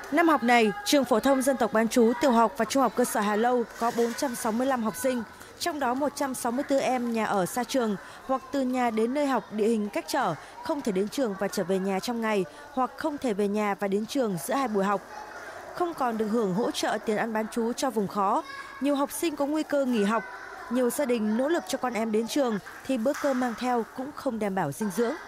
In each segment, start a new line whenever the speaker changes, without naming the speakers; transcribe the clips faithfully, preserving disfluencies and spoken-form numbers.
Năm học này, trường phổ thông dân tộc bán trú tiểu học và trung học cơ sở Hà Lâu có bốn trăm sáu mươi lăm học sinh, trong đó một trăm sáu mươi tư em nhà ở xa trường hoặc từ nhà đến nơi học địa hình cách trở, không thể đến trường và trở về nhà trong ngày hoặc không thể về nhà và đến trường giữa hai buổi học. Không còn được hưởng hỗ trợ tiền ăn bán trú cho vùng khó, nhiều học sinh có nguy cơ nghỉ học. Nhiều gia đình nỗ lực cho con em đến trường thì bữa cơm mang theo cũng không đảm bảo dinh dưỡng.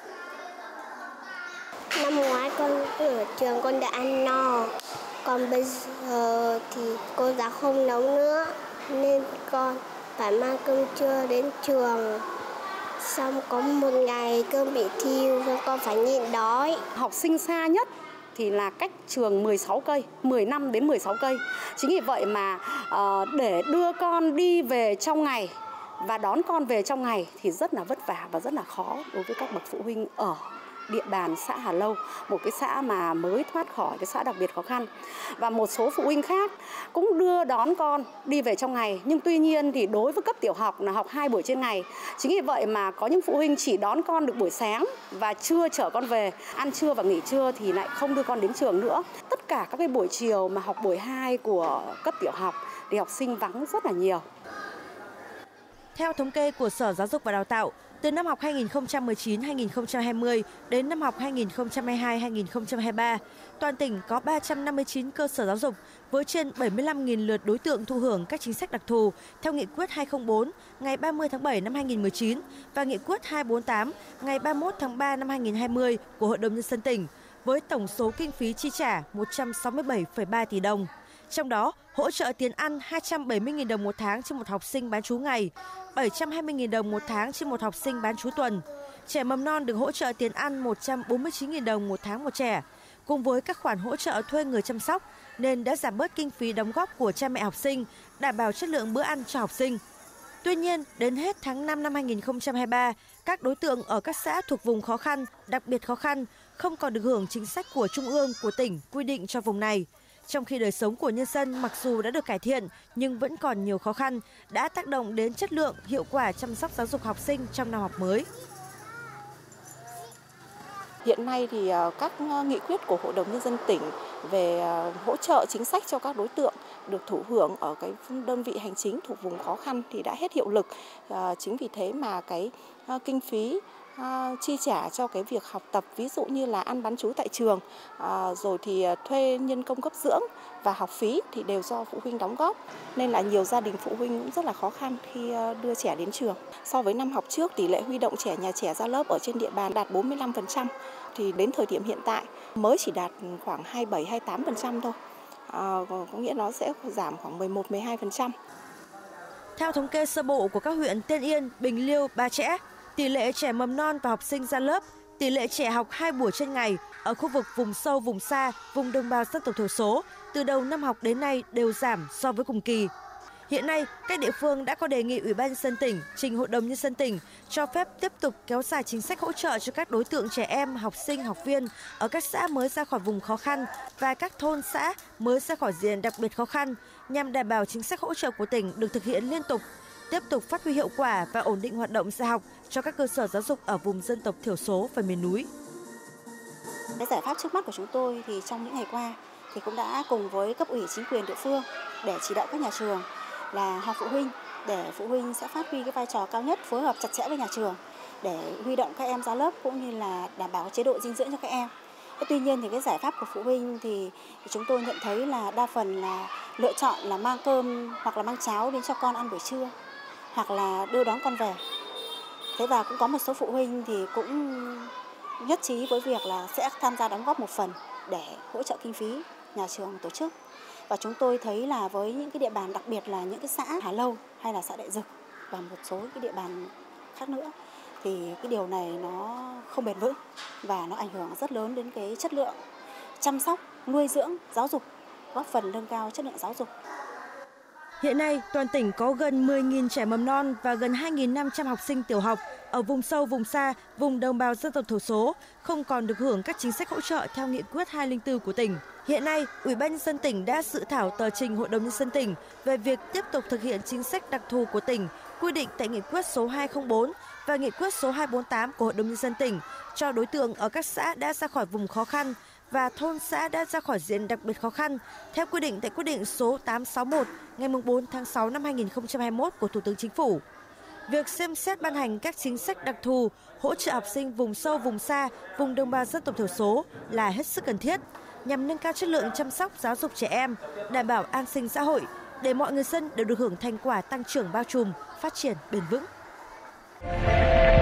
Năm ngoái con ở trường con đã ăn no, còn bây giờ thì cô giáo không nấu nữa nên con phải mang cơm trưa đến trường. Xong có một ngày cơm bị thiêu nên con phải nhịn đói.
Học sinh xa nhất thì là cách trường mười sáu cây, mười lăm đến mười sáu cây. Chính vì vậy mà uh, để đưa con đi về trong ngày và đón con về trong ngày thì rất là vất vả và rất là khó đối với các bậc phụ huynh ở địa bàn xã Hà Lâu, một cái xã mà mới thoát khỏi cái xã đặc biệt khó khăn. Và một số phụ huynh khác cũng đưa đón con đi về trong ngày, nhưng tuy nhiên thì đối với cấp tiểu học là học hai buổi trên ngày. Chính vì vậy mà có những phụ huynh chỉ đón con được buổi sáng và trưa chở con về, ăn trưa và nghỉ trưa thì lại không đưa con đến trường nữa. Tất cả các cái buổi chiều mà học buổi hai của cấp tiểu học thì học sinh vắng rất là nhiều.
Theo thống kê của Sở Giáo dục và Đào tạo, từ năm học hai nghìn không trăm mười chín hai nghìn không trăm hai mươi đến năm học hai nghìn không trăm hai mươi hai hai nghìn không trăm hai mươi ba, toàn tỉnh có ba trăm năm mươi chín cơ sở giáo dục với trên bảy mươi lăm nghìn lượt đối tượng thụ hưởng các chính sách đặc thù theo Nghị quyết hai không bốn ngày ba mươi tháng bảy năm hai nghìn không trăm mười chín và Nghị quyết hai bốn tám ngày ba mươi mốt tháng ba năm hai nghìn không trăm hai mươi của Hội đồng Nhân dân tỉnh, với tổng số kinh phí chi trả một trăm sáu mươi bảy phẩy ba tỷ đồng. Trong đó, hỗ trợ tiền ăn hai trăm bảy mươi nghìn đồng một tháng trên một học sinh bán trú ngày, bảy trăm hai mươi nghìn đồng một tháng trên một học sinh bán trú tuần. Trẻ mầm non được hỗ trợ tiền ăn một trăm bốn mươi chín nghìn đồng một tháng một trẻ, cùng với các khoản hỗ trợ thuê người chăm sóc, nên đã giảm bớt kinh phí đóng góp của cha mẹ học sinh, đảm bảo chất lượng bữa ăn cho học sinh. Tuy nhiên, đến hết tháng năm năm hai nghìn không trăm hai mươi ba, các đối tượng ở các xã thuộc vùng khó khăn, đặc biệt khó khăn, không còn được hưởng chính sách của Trung ương, của tỉnh quy định cho vùng này. Trong khi đời sống của nhân dân mặc dù đã được cải thiện nhưng vẫn còn nhiều khó khăn, đã tác động đến chất lượng, hiệu quả chăm sóc giáo dục học sinh trong năm học mới.
Hiện nay thì các nghị quyết của Hội đồng Nhân dân tỉnh về hỗ trợ chính sách cho các đối tượng được thụ hưởng ở cái đơn vị hành chính thuộc vùng khó khăn thì đã hết hiệu lực. Chính vì thế mà cái kinh phí chi trả cho cái việc học tập, ví dụ như là ăn bán trú tại trường, rồi thì thuê nhân công cấp dưỡng và học phí thì đều do phụ huynh đóng góp. Nên là nhiều gia đình phụ huynh cũng rất là khó khăn khi đưa trẻ đến trường. So với năm học trước, tỷ lệ huy động trẻ nhà trẻ ra lớp ở trên địa bàn đạt bốn mươi lăm phần trăm. Thì đến thời điểm hiện tại mới chỉ đạt khoảng hai mươi bảy hai mươi tám phần trăm thôi. À, có nghĩa nó sẽ giảm khoảng mười một mười hai phần trăm.
Theo thống kê sơ bộ của các huyện Tiên Yên, Bình Liêu, Ba Chẽ, tỷ lệ trẻ mầm non và học sinh ra lớp, tỷ lệ trẻ học hai buổi trên ngày ở khu vực vùng sâu, vùng xa, vùng đồng bào dân tộc thiểu số từ đầu năm học đến nay đều giảm so với cùng kỳ. Hiện nay, các địa phương đã có đề nghị Ủy ban Nhân dân tỉnh trình Hội đồng Nhân dân tỉnh cho phép tiếp tục kéo dài chính sách hỗ trợ cho các đối tượng trẻ em, học sinh, học viên ở các xã mới ra khỏi vùng khó khăn và các thôn xã mới ra khỏi diện đặc biệt khó khăn nhằm đảm bảo chính sách hỗ trợ của tỉnh được thực hiện liên tục, tiếp tục phát huy hiệu quả và ổn định hoạt động dạy học cho các cơ sở giáo dục ở vùng dân tộc thiểu số và miền núi.
Cái giải pháp trước mắt của chúng tôi thì trong những ngày qua thì cũng đã cùng với cấp ủy chính quyền địa phương để chỉ đạo các nhà trường là họp phụ huynh để phụ huynh sẽ phát huy cái vai trò cao nhất, phối hợp chặt chẽ với nhà trường để huy động các em ra lớp cũng như là đảm bảo chế độ dinh dưỡng cho các em. Tuy nhiên thì cái giải pháp của phụ huynh thì chúng tôi nhận thấy là đa phần là lựa chọn là mang cơm hoặc là mang cháo đến cho con ăn buổi trưa hoặc là đưa đón con về. Thế và cũng có một số phụ huynh thì cũng nhất trí với việc là sẽ tham gia đóng góp một phần để hỗ trợ kinh phí nhà trường tổ chức. Và chúng tôi thấy là với những cái địa bàn, đặc biệt là những cái xã Hà Lâu hay là xã Đại Dực và một số cái địa bàn khác nữa thì cái điều này nó không bền vững và nó ảnh hưởng rất lớn đến cái chất lượng chăm sóc, nuôi dưỡng, giáo dục, góp phần nâng cao chất lượng giáo dục.
Hiện nay, toàn tỉnh có gần mười nghìn trẻ mầm non và gần hai nghìn năm trăm học sinh tiểu học ở vùng sâu, vùng xa, vùng đồng bào dân tộc thiểu số không còn được hưởng các chính sách hỗ trợ theo Nghị quyết hai không bốn của tỉnh. Hiện nay, Ủy ban Nhân dân tỉnh đã dự thảo tờ trình Hội đồng Nhân dân tỉnh về việc tiếp tục thực hiện chính sách đặc thù của tỉnh quy định tại Nghị quyết số hai không bốn và Nghị quyết số hai bốn tám của Hội đồng Nhân dân tỉnh cho đối tượng ở các xã đã ra khỏi vùng khó khăn và thôn xã đã ra khỏi diện đặc biệt khó khăn theo quy định tại quyết định số tám trăm sáu mươi mốt ngày bốn tháng sáu năm hai nghìn không trăm hai mươi mốt của Thủ tướng Chính phủ. Việc xem xét ban hành các chính sách đặc thù hỗ trợ học sinh vùng sâu, vùng xa, vùng đồng bào dân tộc thiểu số là hết sức cần thiết nhằm nâng cao chất lượng chăm sóc giáo dục trẻ em, đảm bảo an sinh xã hội để mọi người dân đều được hưởng thành quả tăng trưởng bao trùm, phát triển bền vững.